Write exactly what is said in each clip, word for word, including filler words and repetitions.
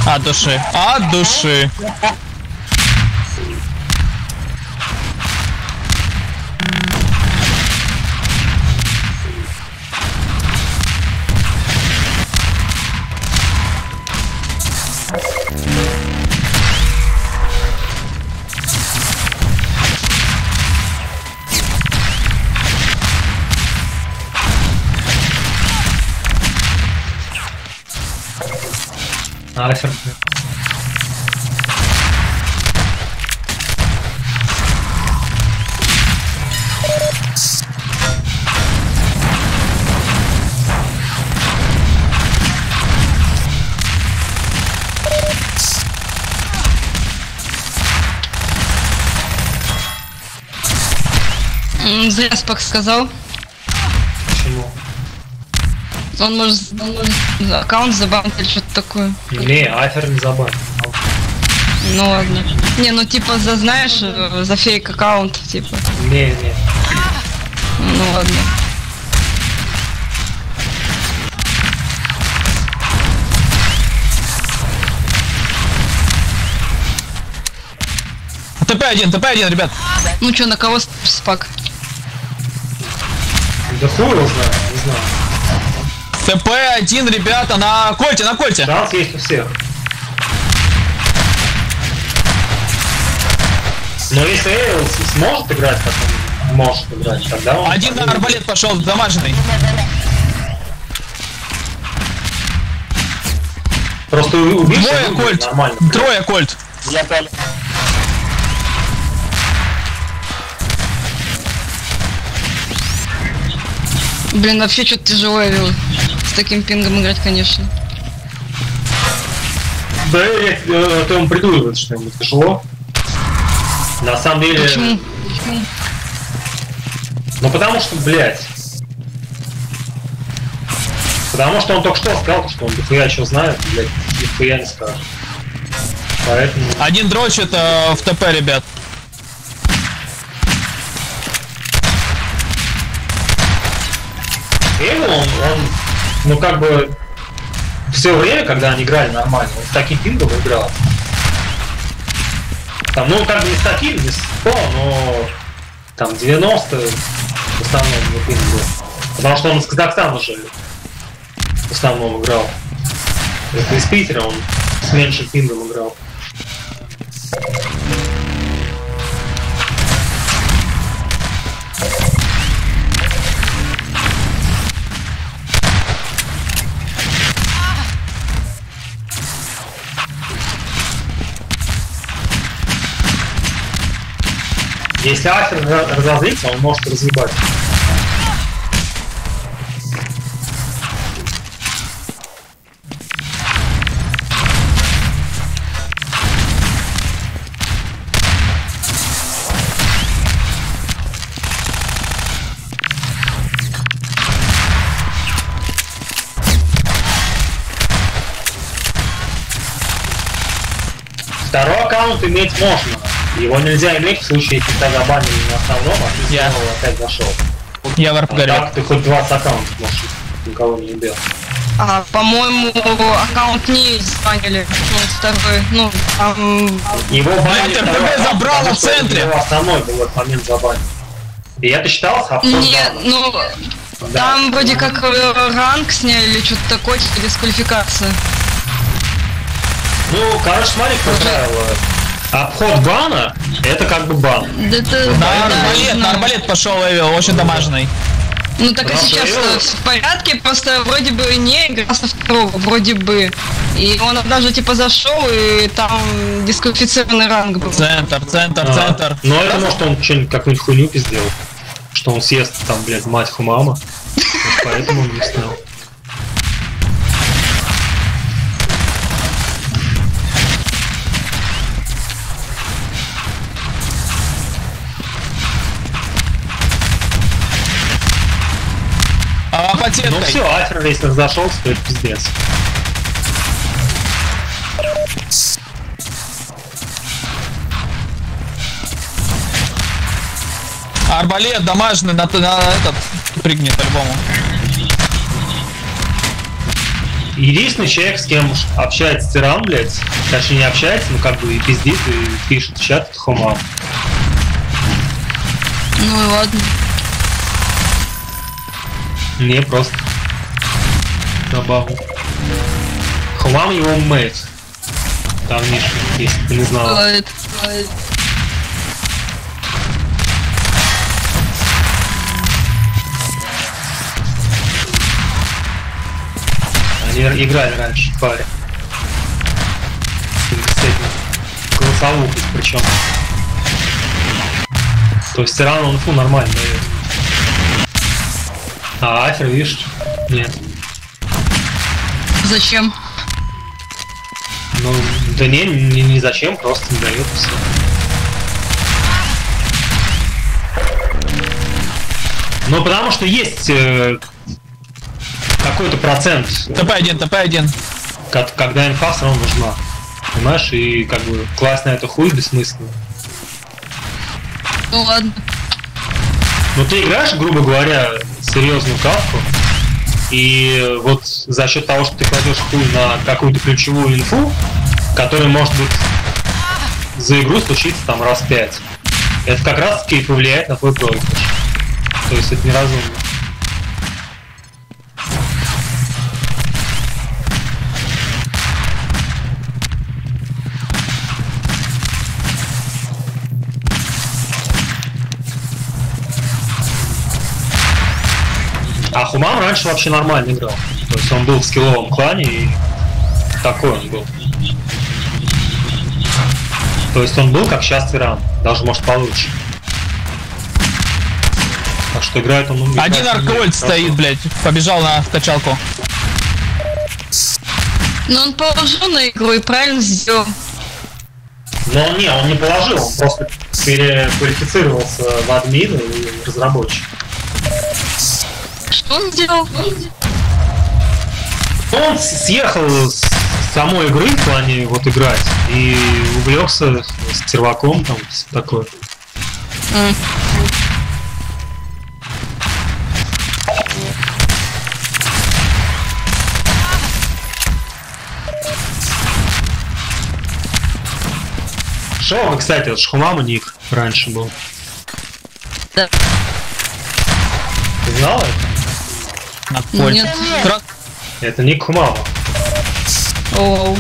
От души. От души. Асер. Зря Спак сказал. Почему? Он может, он может аккаунт забанить или что-то такое. Не, Асер не забанил. Ну ладно. Не, ну типа за, знаешь, за фейк аккаунт, типа. Не, не. Ну ладно. ТП один, ТП один, ребят. Ну чё, на кого Спак? Да хуй его знает, не знаю. ТП один, ребята, на кольте, на кольте. Шанс есть у всех. Но если Эйл сможет играть, как он может играть, тогда он... Один на арбалет пошел, дамаженный. Просто убить Двое кольт. Нормально. Трое кольт. Я пали. Блин, вообще что-то тяжело вел. С таким пингом играть, конечно. Да, я э, то он придумывает, что ему тяжело. На самом деле... Почему? Ну потому что, блядь. Потому что он только что сказал, что он дохуя чего знает, блядь, дохуя не скажет. Поэтому... Один дрочит э, в ТП, ребят. Эйвен, он, он, ну как бы, все время, когда они играли нормально, он с таким пингом играл. Там, ну как бы не с таким, не с сто, но там девяносто в основном не пинг был. Потому что он из Казахстана же в основном играл. Это из Питера он с меньшим пингом играл. Если Асер разозлится, он может разъебать. Второй аккаунт иметь можно. Его нельзя иметь в случае, если тебя забанили на основном, а ты Я. снова опять зашел. Я варп Вот горю. так ты хоть двадцать аккаунтов можешь, никого не ебел. А, по-моему, аккаунт не забанили. Ну, второй, ну, там... Его банили РПГ второй аккаунт, забрала потому в что центре. Его основной был в этот момент забанен. И это считалось абсурдно. Не, ну, Да. там вроде как э, ранг сняли или что-то такое, типа дисквалификация. Ну, короче, смотри, как правило. Обход бана — это как бы бан. Да это... На да, арбалет, знаю. на арбалет пошел Эвил, очень дамажный. Ну так и Потому сейчас что э, его- в порядке, просто вроде бы не игра со второго, вроде бы. И он даже типа зашел, и там дисквалифицированный ранг был. Центр, центр, А, центр. Ну, это может он что-нибудь, какую-нибудь хуйню пиздел. Что он съест там, блядь, мать мама. Поэтому он не снял. А по Ну центру. все, Асер, если разошелся, то это пиздец. Арбалет дамажный на, на этот прыгнет по-любому. Единственный человек, с кем общается Тиран, блядь, точнее не общается, но как бы и пиздит, и пишет в чат, это Хумам. Ну и ладно. Не, просто забавно. Хумам его мейт. Там Миша, если ты не знала. Бывает, бывает. Они играли раньше в паре. С этим голосовухой причем. То есть Тиран он фу нормально дает. А Афер, видишь? Нет. Зачем? Ну, да не, не, не зачем, просто не дает все. Ну, потому что есть э, какой-то процент, ТП один, ТП один. как, когда инфа все равно нужна. Понимаешь? И как бы класть на это хуй бессмысленно. Ну ладно. Ну ты играешь, грубо говоря, серьезную катку, и вот за счет того, что ты кладешь хуй на какую-то ключевую инфу, которая может быть за игру случится там раз пять, это как раз таки повлияет на твой проигрыш. То есть это неразумно. А Хумам раньше вообще нормально играл. То есть он был в скилловом клане и такой он был. То есть он был как сейчас Тиран. Даже может получше. Так что играет он... Ну, Один арквольт стоит, блядь. Побежал на качалку. Но он положил на игру и правильно сделал. Но он не, он не положил. Он просто переквалифицировался в админ и разработчик. Что он сделал? Он съехал с самой игры в плане вот играть и увлекся с серваком там такое. Mm. Шоу, кстати, это Хумам у них раньше был. Да. Ты знал это? На кольт. Нет. Кра- Это ник Хумама. Оу.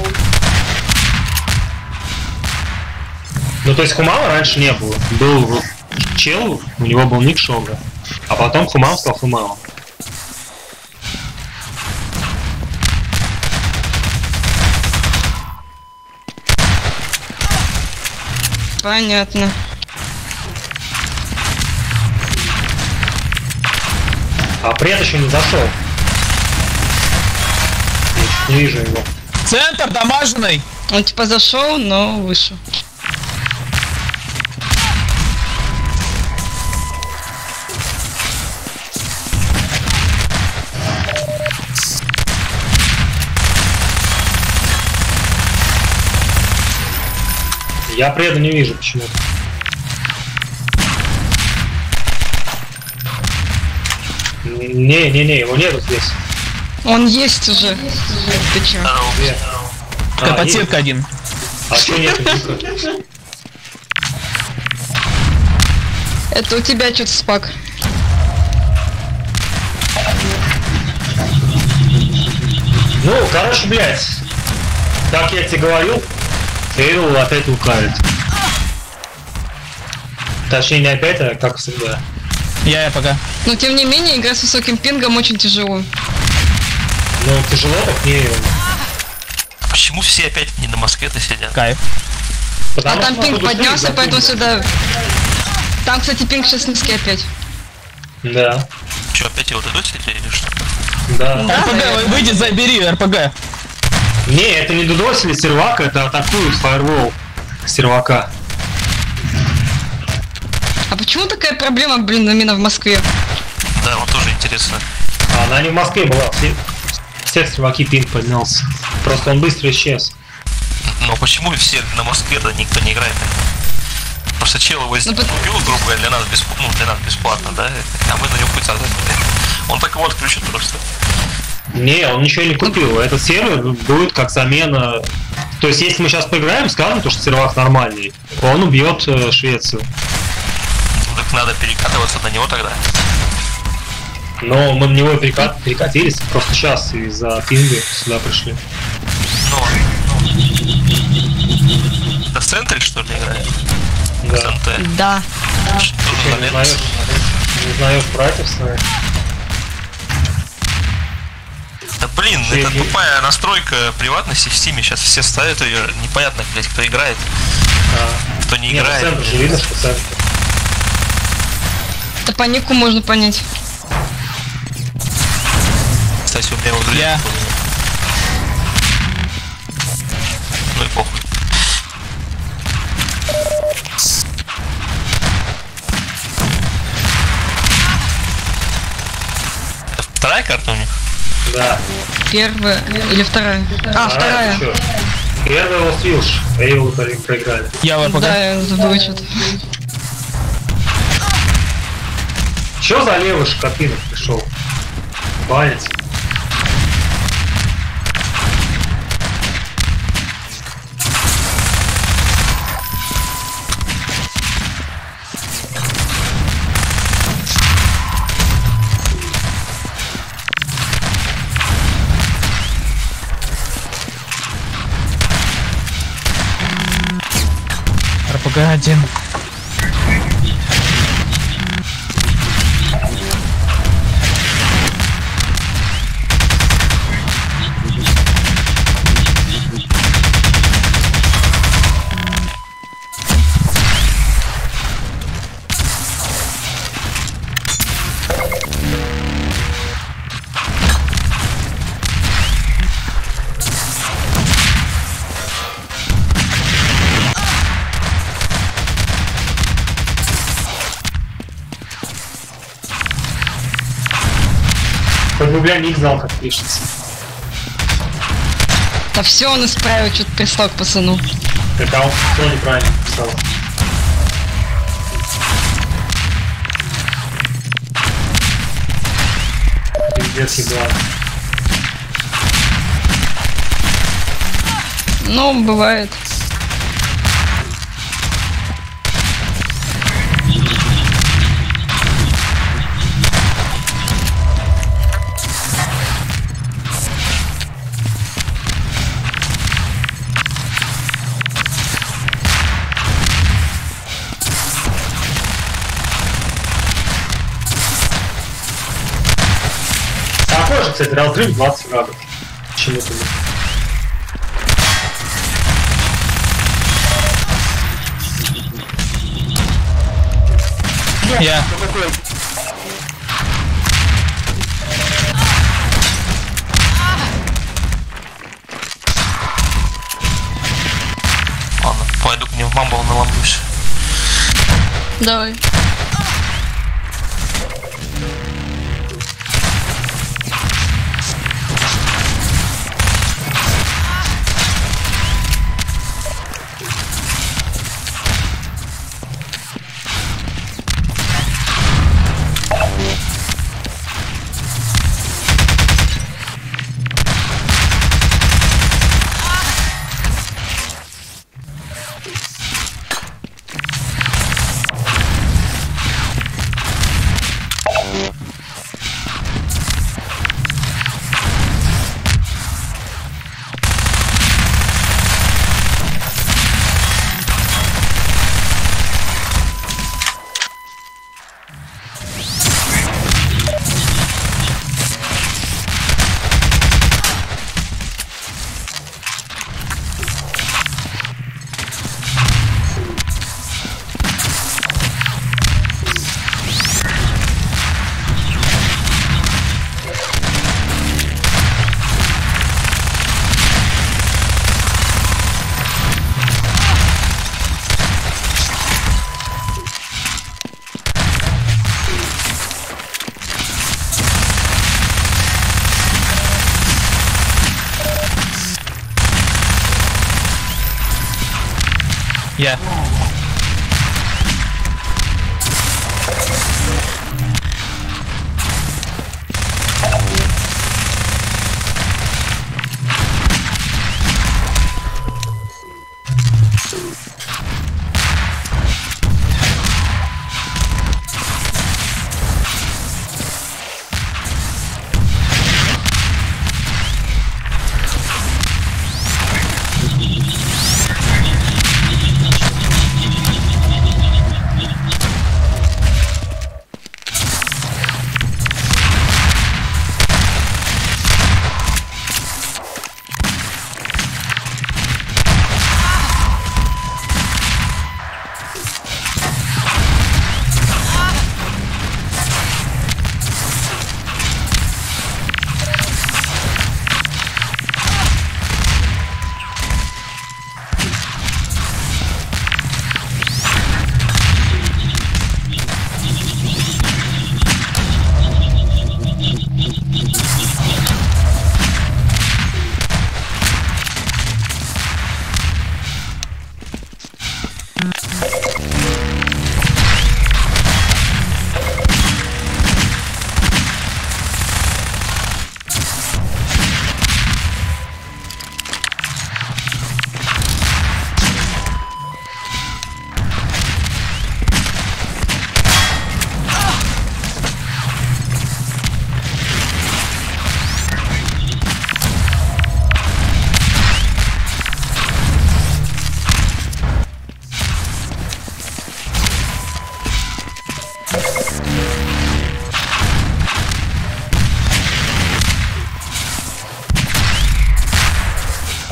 Ну, то есть Хумама раньше не было. Был чел, у него был ник Шога. А потом Хумам стал Хумамом. Понятно. А пред еще не зашел. Я не вижу его. Центр дамаженный. Он типа зашел, но вышел. Я преда не вижу почему-то. Не-не-не, его нету здесь. Он есть уже. Ты чё? Где? А, Подсетка один. А что нет ника? Это у тебя что-то спак. Ну, короче, блядь. Как я тебе говорил, Эйрл опять лукавит. Точнее, не опять, а как всегда. Я, я пока. Но тем не менее, игра с высоким пингом очень тяжело. Ну, тяжело так не... Почему все опять не на Москве-то сидят? Кайф. Потому А там что пинг походу поднялся, пинг поэтому запомнил. сюда... Там, кстати, пинг сейчас низкий опять. Да, Че, опять его дадут или что? да. Да, РПГ, наверное. выйди, забери РПГ. Не, это не дудосили сервак, это атакуют фаервол сервака. А почему такая проблема, блин, именно в Москве? Да, вот тоже интересно. А она не в Москве была, все, всех серваки пинг поднялся. Просто он быстро исчез. Но почему все на Москве-то никто не играет? Просто чел его Ну, пот- убил, грубо говоря, для нас бесплатно, ну, для нас бесплатно, да? А мы на него хоть создать. Он так его отключит просто. Не, он ничего не купил. Этот сервер будет как замена. То есть, если мы сейчас поиграем, скажем, то, что сервак нормальный, он убьет э, Швецию. Ну, так надо перекатываться на него тогда. Но мы на него перекат... перекатились просто сейчас из-за пинга сюда пришли. Ну, это в центре, что ли, играет? Да. СНТ. Да. Что Ты за не момент? узнаешь, не узнаешь братьев своих. Да блин, Ты- это тупая настройка приватности в Стиме. Сейчас все ставят ее. Непонятно, блять, кто играет, А. кто не Нет, играет. центр же видно, что центр. Это по нику можно понять. Кстати, у меня вот Я. Ну и похуй. Это вторая карта у них? Да. Первая или вторая? А, вторая. Чё? Первый Lost Village, а его про- проиграли. Я в РПГ. Да, я забыла что-то. Чё за левый Шкапинов пришел? Банец. РПГ один. Хоть бы, бля, ник знал, как пишется. Да все он исправил, что-то прислал к пацану. Так, а он все неправильно писал. Пиздец, еблан. Ну, бывает. Такой же, кстати, разрыв двадцать градусов. Почему-то. Я. Ладно, пойду к ним в мамбл наломлюсь. Давай. Я.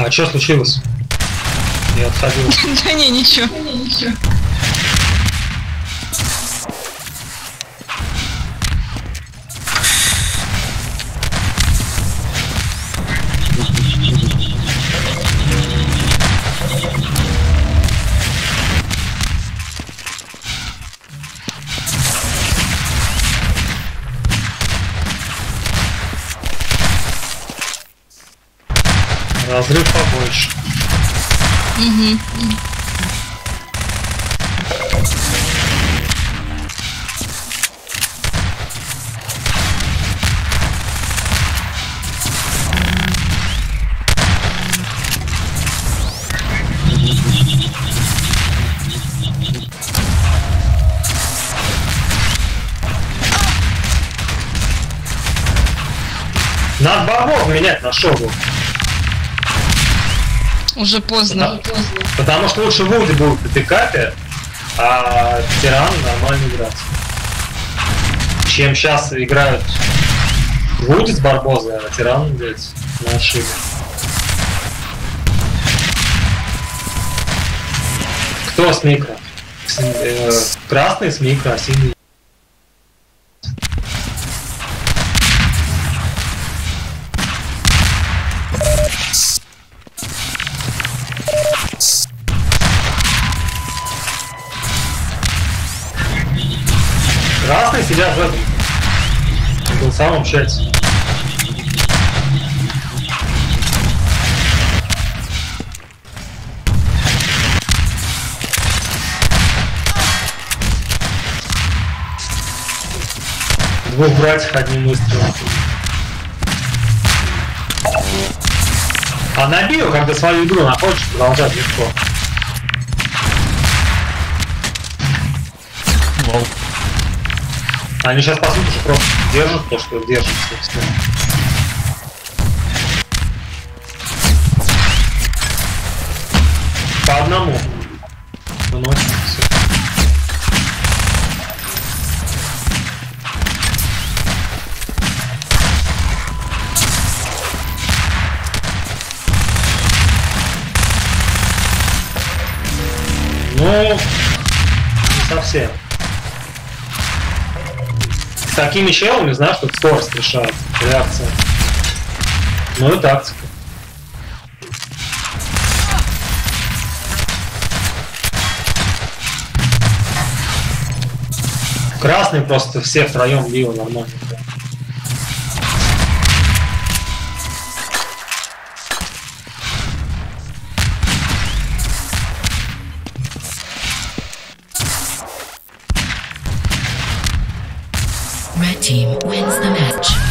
А что случилось? Я отходил. Да не, ничего. Ничего. Разрыв побольше. Угу. Надо богов менять на шогу. Уже поздно. Потому, потому что лучше Вуди будет на пикапе, а тиран нормально играть. Чем сейчас играют Вуди с Барбозой, а тиран, блядь, на ошибке. Кто с микро? С, э, красный с микро, а синий. Красный сидят в этом, в самом чате. Двух братьев одним выстрелом. А на био, когда свою игру находишь, продолжать легко. Лол. Они сейчас, по сути, уже просто держат то, что держат. Собственно. По одному. Выносим все. Ну, не совсем. С такими челами, знаешь, тут скорость решает, реакция. Ну и тактика. Красный просто все втроем био нормально. Red team wins the match.